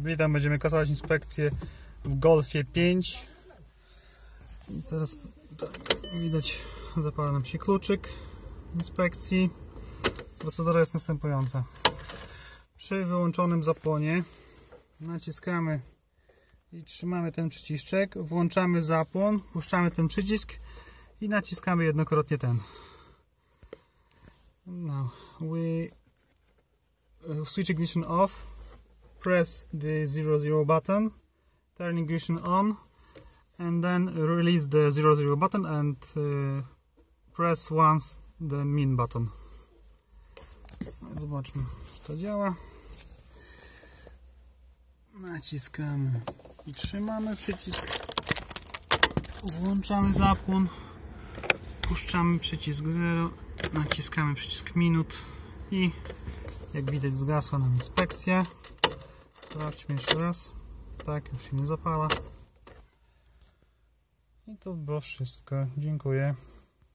Witam, będziemy kasować inspekcję w Golfie 5. I teraz widać, zapala nam się kluczyk inspekcji. Procedura jest następująca. Przy wyłączonym zapłonie naciskamy i trzymamy ten przyciszczek, włączamy zapłon, puszczamy ten przycisk i naciskamy jednokrotnie ten. Now we switch ignition off, press the 00 button, turn ignition on, and then release the 00 button and press once the min button. Zobaczmy, czy to działa. Naciskamy i trzymamy przycisk, włączamy zapłon, puszczamy przycisk 0, naciskamy przycisk minut i jak widać zgasła nam inspekcja. Sprawdźmy jeszcze raz. Tak, już się nie zapala. I to było wszystko. Dziękuję.